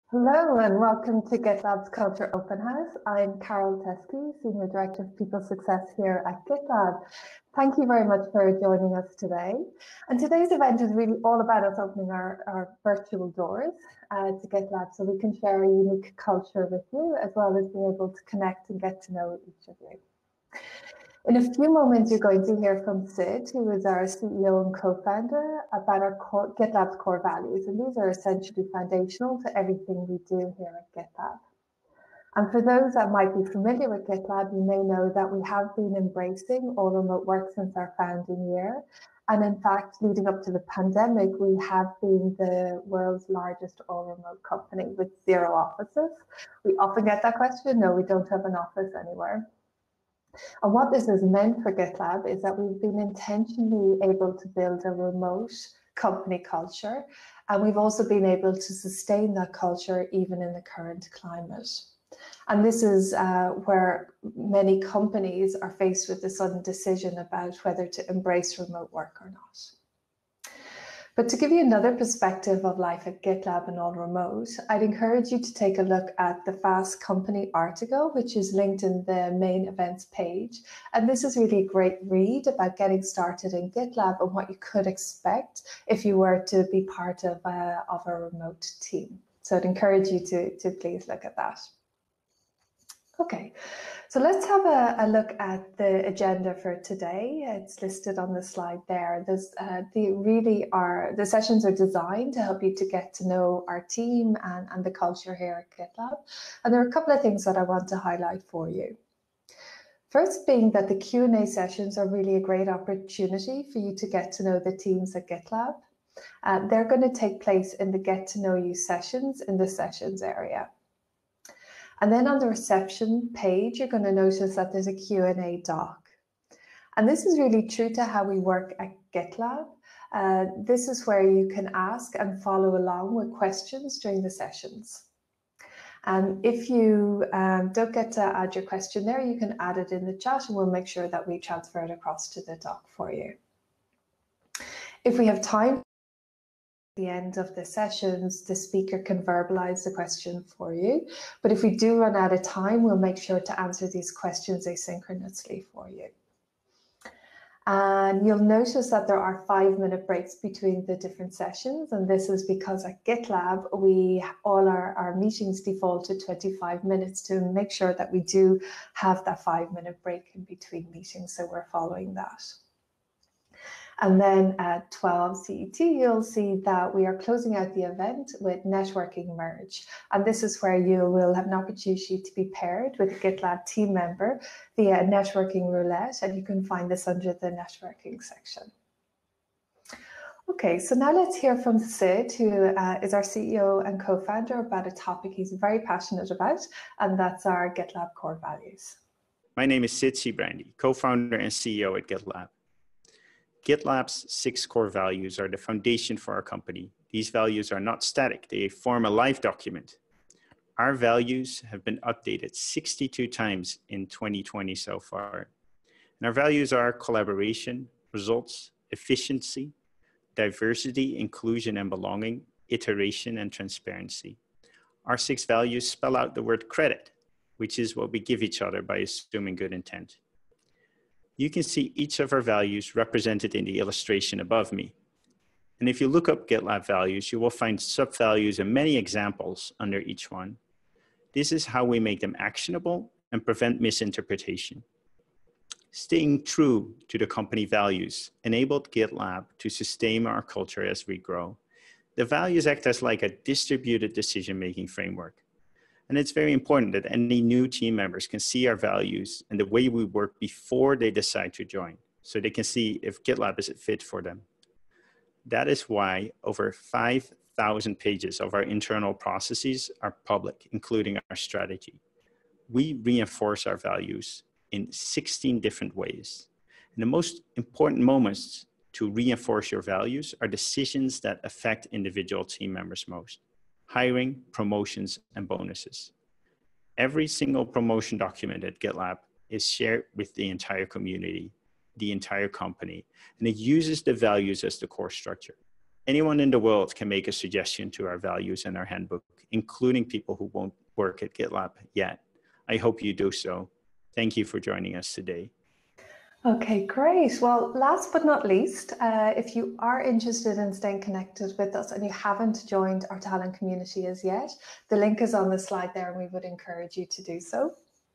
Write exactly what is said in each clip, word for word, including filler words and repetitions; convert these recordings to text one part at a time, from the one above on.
Hello and welcome to GitLab's Culture Open House. I'm Carol Teskey, Senior Director of People Success here at GitLab. Thank you very much for joining us today. And today's event is really all about us opening our, our virtual doors uh, to GitLab so we can share a unique culture with you, as well as being able to connect and get to know each of you. In a few moments, you're going to hear from Sid, who is our C E O and co-founder, about our core, GitLab's core values. And these are essentially foundational to everything we do here at GitLab. And for those that might be familiar with GitLab, you may know that we have been embracing all remote work since our founding year. And in fact, leading up to the pandemic, we have been the world's largest all remote company with zero offices. We often get that question. No, we don't have an office anywhere. And what this has meant for GitLab is that we've been intentionally able to build a remote company culture, and we've also been able to sustain that culture even in the current climate. And this is uh, where many companies are faced with the sudden decision about whether to embrace remote work or not. But to give you another perspective of life at GitLab and all remote, I'd encourage you to take a look at the Fast Company article, which is linked in the main events page. And this is really a great read about getting started in GitLab and what you could expect if you were to be part of a, of a remote team. So I'd encourage you to, to please look at that. Okay, so let's have a, a look at the agenda for today. It's listed on the slide there. There's, uh, the really are the sessions are designed to help you to get to know our team and, and the culture here at GitLab. And there are a couple of things that I want to highlight for you. First being that the Q and A sessions are really a great opportunity for you to get to know the teams at GitLab. Uh, they're going to take place in the Get to Know You sessions in the sessions area. And then on the reception page, you're going to notice that there's a Q and A doc. And this is really true to how we work at GitLab. Uh, this is where you can ask and follow along with questions during the sessions. And if you um, don't get to add your question there, you can add it in the chat and we'll make sure that we transfer it across to the doc for you. If we have time, the end of the sessions, the speaker can verbalize the question for you. But if we do run out of time, we'll make sure to answer these questions asynchronously for you. And you'll notice that there are five minute breaks between the different sessions. And this is because at GitLab, we all our, our meetings default to twenty-five minutes to make sure that we do have that five minute break in between meetings. So we're following that. And then at twelve C E T, you'll see that we are closing out the event with Networking Merge. And this is where you will have an opportunity to be paired with a GitLab team member via Networking Roulette, and you can find this under the networking section. Okay, so now let's hear from Sid, who uh, is our C E O and co-founder, about a topic he's very passionate about, and that's our GitLab core values. My name is Sid Sijbrandij, co-founder and C E O at GitLab. GitLab's six core values are the foundation for our company. These values are not static, they form a live document. Our values have been updated sixty-two times in twenty twenty so far. And our values are collaboration, results, efficiency, diversity, inclusion and belonging, iteration and transparency. Our six values spell out the word credit, which is what we give each other by assuming good intent. You can see each of our values represented in the illustration above me. And if you look up GitLab values, you will find sub-values and many examples under each one. This is how we make them actionable and prevent misinterpretation. Staying true to the company values enabled GitLab to sustain our culture as we grow. The values act as like a distributed decision-making framework. And it's very important that any new team members can see our values and the way we work before they decide to join, so they can see if GitLab is a fit for them. That is why over five thousand pages of our internal processes are public, including our strategy. We reinforce our values in sixteen different ways. And the most important moments to reinforce your values are decisions that affect individual team members most. Hiring, promotions, and bonuses. Every single promotion document at GitLab is shared with the entire community, the entire company, and it uses the values as the core structure. Anyone in the world can make a suggestion to our values in our handbook, including people who won't work at GitLab yet. I hope you do so. Thank you for joining us today. Okay, great. Well, last but not least, uh, if you are interested in staying connected with us and you haven't joined our talent community as yet, the link is on the slide there and we would encourage you to do so.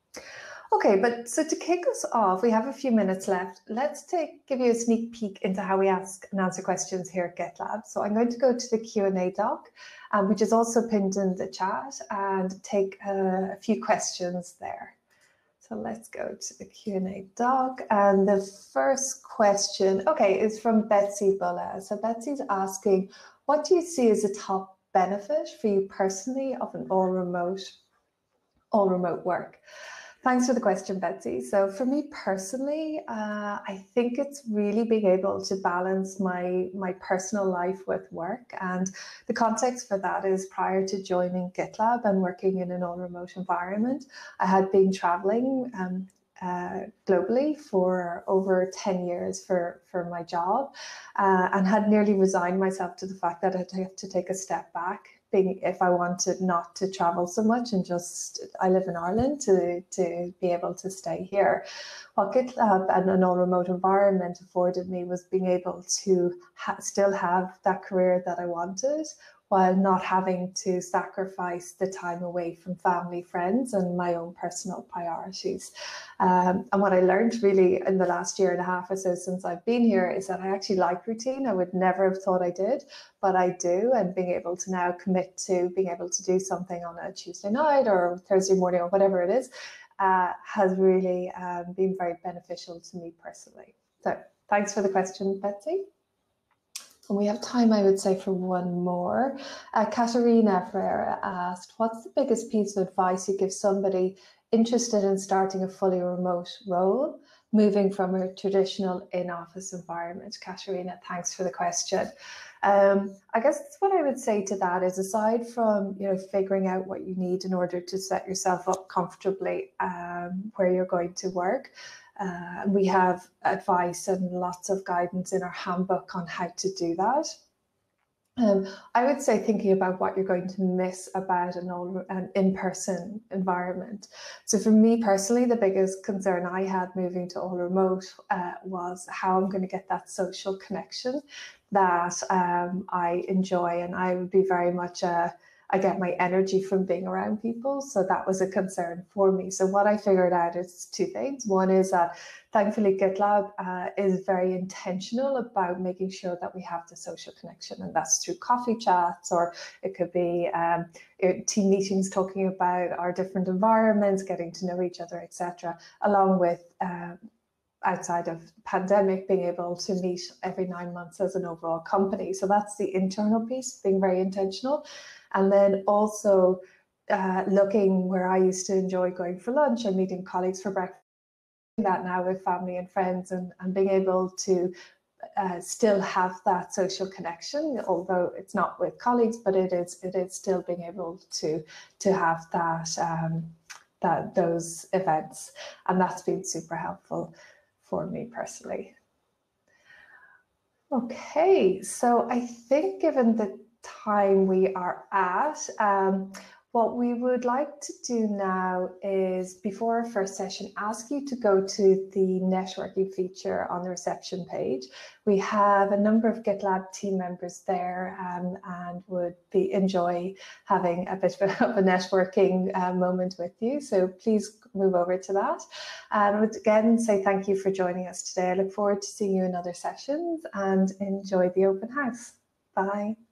Okay, but so to kick us off, we have a few minutes left. Let's take give you a sneak peek into how we ask and answer questions here at GitLab. So I'm going to go to the Q and A doc, um, which is also pinned in the chat, and take uh, a few questions there. So let's go to the Q and A doc. And the first question, okay, is from Betsy Bulla. So Betsy's asking, what do you see as a top benefit for you personally of an all remote, all remote work? Thanks for the question, Betsy. So for me personally, uh, I think it's really being able to balance my, my personal life with work. And the context for that is prior to joining GitLab and working in an all-remote environment, I had been traveling um, uh, globally for over ten years for, for my job uh, and had nearly resigned myself to the fact that I'd have to take a step back. Being, if I wanted not to travel so much and just, I live in Ireland, to, to be able to stay here. What GitLab and an all remote environment afforded me was being able to ha still have that career that I wanted, while not having to sacrifice the time away from family, friends, and my own personal priorities. Um, and what I learned really in the last year and a half or so since I've been here is that I actually like routine. I would never have thought I did, but I do. And being able to now commit to being able to do something on a Tuesday night or Thursday morning or whatever it is, uh, has really um, been very beneficial to me personally. So thanks for the question, Betsy. And we have time, I would say, for one more. Uh, Katerina Ferreira asked, what's the biggest piece of advice you give somebody interested in starting a fully remote role, moving from a traditional in-office environment? Katerina, thanks for the question. Um, I guess what I would say to that is, aside from you know figuring out what you need in order to set yourself up comfortably um, where you're going to work, Uh, we have advice and lots of guidance in our handbook on how to do that. Um, I would say thinking about what you're going to miss about an, all, an in-person environment. So for me personally, the biggest concern I had moving to all remote uh, was how I'm going to get that social connection that um, I enjoy, and I would be very much a I get my energy from being around people. So that was a concern for me. So what I figured out is two things. One is that thankfully GitLab uh, is very intentional about making sure that we have the social connection, and that's through coffee chats, or it could be um, team meetings talking about our different environments, getting to know each other, et cetera, along with um, outside of pandemic, being able to meet every nine months as an overall company. So that's the internal piece, being very intentional. And then also uh, looking where I used to enjoy going for lunch and meeting colleagues for breakfast, that now with family and friends, and, and being able to uh, still have that social connection, although it's not with colleagues, but it is it is still being able to to have that um, that those events, and that's been super helpful for me personally. Okay, so I think given the time we are at, um, what we would like to do now is, before our first session, ask you to go to the networking feature on the reception page. We have a number of GitLab team members there um, and would be enjoy having a bit of a networking uh, moment with you. So please move over to that. And I would again say thank you for joining us today. I look forward to seeing you in other sessions, and enjoy the open house. Bye.